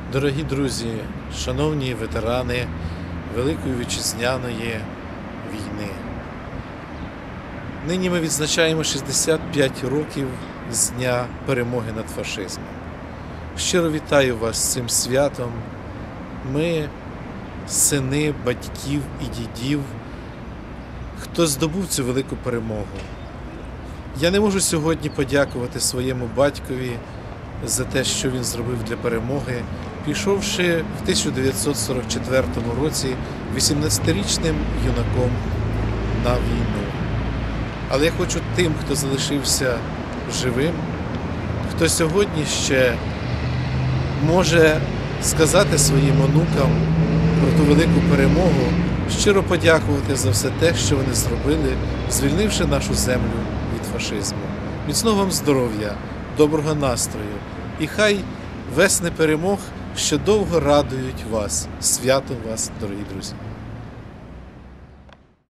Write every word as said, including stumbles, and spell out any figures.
Дорогі друзі, шановні ветерани Великої Вітчизняної війни. Нині ми відзначаємо шістдесят п'ять років з дня перемоги над фашизмом. Щиро вітаю вас з цим святом. Ми, сини, батьків і дідів, хто здобув цю велику перемогу. Я не можу сьогодні подякувати своєму батькові за те, що він зробив для перемоги, пішовши в тисяча дев'ятсот сорок четвертому році вісімнадцятирічним юнаком на війну. Але я хочу тим, хто залишився живим, хто сьогодні ще може сказати своїм онукам про ту велику перемогу, щиро подякувати за все те, що вони зробили, звільнивши нашу землю від фашизму. Міцного вам здоров'я, доброго настрою і хай весни перемог ще довго радують вас. Свято вас, дорогі друзі!